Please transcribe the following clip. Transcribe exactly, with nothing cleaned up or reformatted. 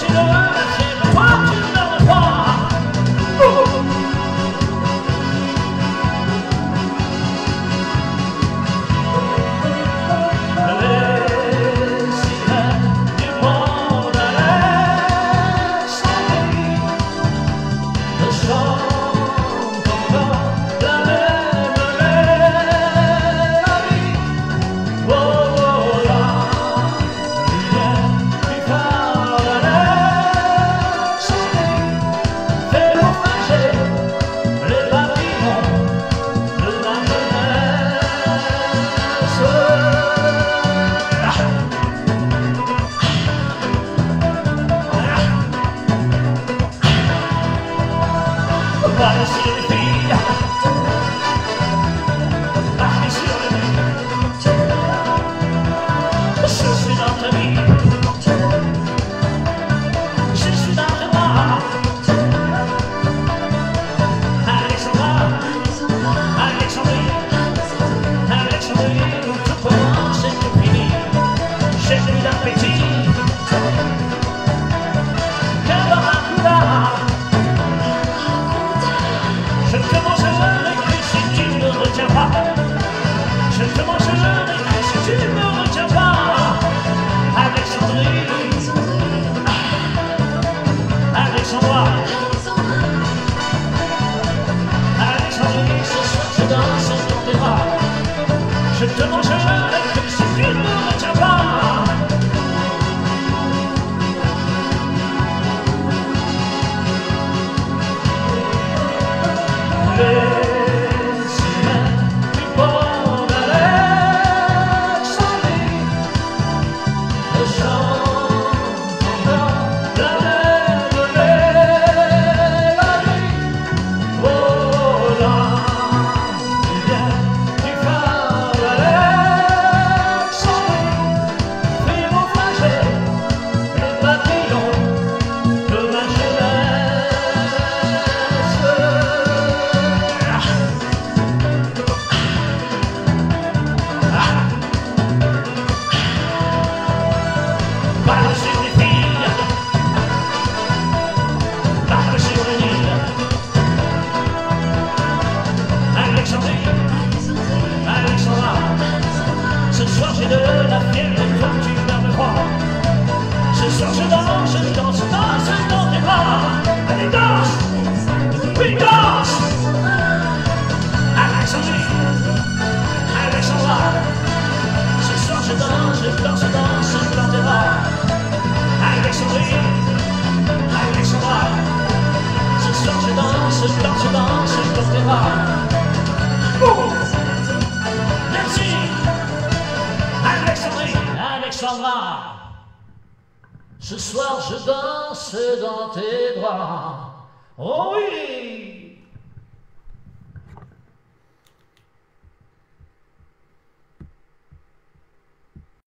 Je te mangerai si tu ne me retiens pas. Les sirènes du port d'Alexandrie, le chant encore la même mélodie. Oh là, il vient du phare d'Alexandrie, puis mon flagelle, les papillons de ma par-dessus les filles, par-dessus le Nil, Alexandrie, Alexandra, ce soir j'ai de la fièvre et toi tu vas me croire. Ce soir je danse, je danse, danse dans tes bras. Allez danse, oui danse, Alexandrie, Alexandra, ce soir je danse, je danse, danse dans tes bras. Alexandrie, Alexandra, ce soir je danse, je danse, je danse dans tes bras. Oh, merci, Alexandrie, Alexandra, ce soir je danse dans tes bras. Oh oui.